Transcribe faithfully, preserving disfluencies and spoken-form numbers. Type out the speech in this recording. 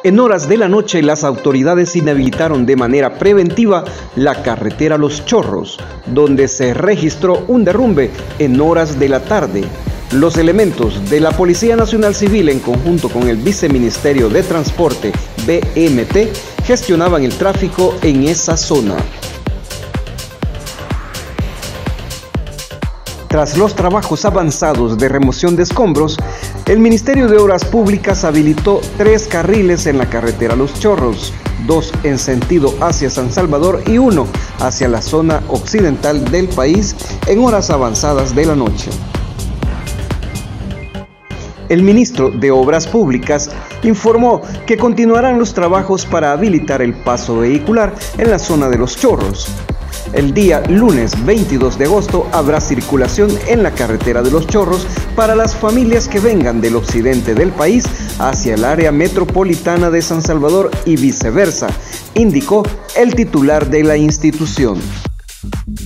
En horas de la noche, las autoridades inhabilitaron de manera preventiva la carretera Los Chorros, donde se registró un derrumbe en horas de la tarde. Los elementos de la Policía Nacional Civil, en conjunto con el Viceministerio de Transporte, B M T, gestionaban el tráfico en esa zona. Tras los trabajos avanzados de remoción de escombros, el Ministerio de Obras Públicas habilitó tres carriles en la carretera Los Chorros, dos en sentido hacia San Salvador y uno hacia la zona occidental del país en horas avanzadas de la noche. El ministro de Obras Públicas informó que continuarán los trabajos para habilitar el paso vehicular en la zona de Los Chorros. El día lunes veintidós de agosto habrá circulación en la carretera de Los Chorros para las familias que vengan del occidente del país hacia el área metropolitana de San Salvador y viceversa, indicó el titular de la institución.